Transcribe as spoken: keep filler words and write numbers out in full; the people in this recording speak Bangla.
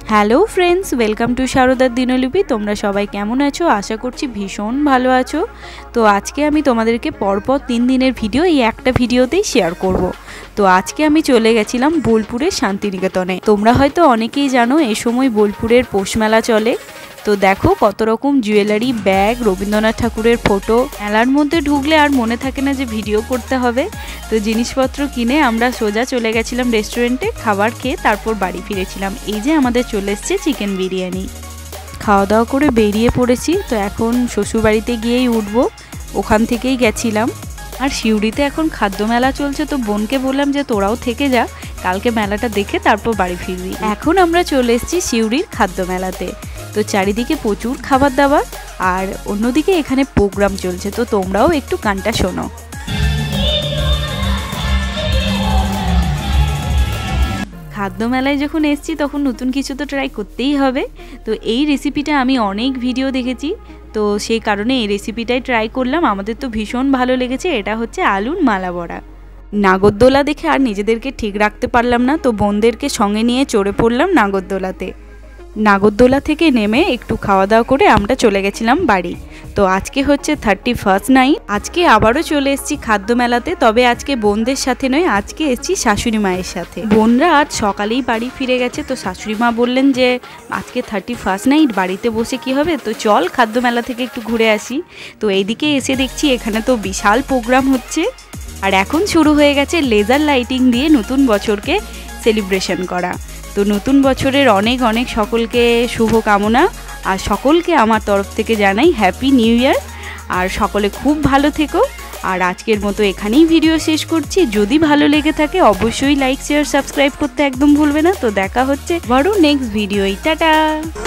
হ্যালো ফ্রেন্ডস, ওয়েলকাম টু শারদার দিনলিপি। তোমরা সবাই কেমন আছো? আশা করছি ভীষণ ভালো আছো। তো আজকে আমি তোমাদেরকে পরপর তিন দিনের ভিডিও এই একটা ভিডিওতেই শেয়ার করব। তো আজকে আমি চলে গেছিলাম বোলপুরের শান্তিনিকেতনে। তোমরা হয়তো অনেকেই জানো এই সময় বোলপুরের পৌষ মেলা চলে। তো দেখো কত রকম জুয়েলারি, ব্যাগ, রবীন্দ্রনাথ ঠাকুরের ফটো। মেলার মধ্যে ঢুকলে আর মনে থাকে না যে ভিডিও করতে হবে। তো জিনিসপত্র কিনে আমরা সোজা চলে গেছিলাম রেস্টুরেন্টে, খাবার খেয়ে তারপর বাড়ি ফিরেছিলাম। এই যে আমাদের চলে এসছে চিকেন বিরিয়ানি। খাওয়া দাওয়া করে বেরিয়ে পড়েছি। তো এখন শ্বশুরবাড়িতে গিয়েই উঠবো, ওখান থেকেই গেছিলাম। আর সিউড়িতে এখন খাদ্য মেলা চলছে, তো বোনকে বললাম যে তোরাও থেকে যা, কালকে মেলাটা দেখে তারপর বাড়ি ফিরবি। এখন আমরা চলে এসেছি সিউড়ির খাদ্য মেলাতে। তো চারিদিকে প্রচুর খাবার দাবার, আর অন্যদিকে এখানে প্রোগ্রাম চলছে। তো তোমরাও একটু গানটা শোনো। খাদ্য মেলায় যখন এসেছি তখন নতুন কিছু তো ট্রাই করতেই হবে। তো এই রেসিপিটা আমি অনেক ভিডিও দেখেছি, তো সেই কারণে এই রেসিপিটাই ট্রাই করলাম। আমাদের তো ভীষণ ভালো লেগেছে। এটা হচ্ছে আলুর মালা বড়া। নাগরদোলা দেখে আর নিজেদেরকে ঠিক রাখতে পারলাম না, তো বোনদেরকে সঙ্গে নিয়ে চড়ে পড়লাম নাগরদোলাতে। নাগরদোলা থেকে নেমে একটু খাওয়া দাওয়া করে আমরা চলে গেছিলাম বাড়ি। তো আজকে হচ্ছে থার্টি ফার্স্ট নাইট। আজকে আবারও চলে এসেছি খাদ্য মেলাতে, তবে আজকে বোনদের সাথে নয়, আজকে এসেছি শাশুড়ি মায়ের সাথে। বোনরা আজ সকালেই বাড়ি ফিরে গেছে। তো শাশুড়ি মা বললেন যে আজকে থার্টি ফার্স্ট নাইট, বাড়িতে বসে কি হবে, তো চল খাদ্য মেলা থেকে একটু ঘুরে আসি। তো এইদিকে এসে দেখছি এখানে তো বিশাল প্রোগ্রাম হচ্ছে। আর এখন শুরু হয়ে গেছে লেজার লাইটিং দিয়ে নতুন বছরকে সেলিব্রেশন করা। তো নতুন বছরের অনেক অনেক সকলকে শুভ কামনা, আর সকলকে আমার তরফ থেকে জানাই হ্যাপি নিউ ইয়ার। আর সকলে খুব ভালো থেকো। আর আজকের মতো এখানেই ভিডিও শেষ করছি। যদি ভালো লেগে থাকে অবশ্যই লাইক, শেয়ার, সাবস্ক্রাইব করতে একদম ভুলবে না। তো দেখা হচ্ছে বড় নেক্সট ভিডিও। টাটা।